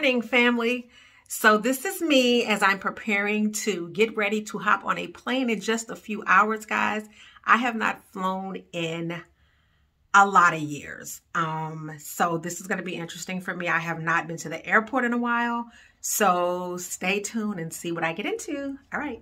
morning, family. So this is me as I'm preparing to get ready to hop on a plane in just a few hours, guys. I have not flown in a lot of years. So this is going to be interesting for me. I have not been to the airport in a while. So stay tuned and see what I get into. All right.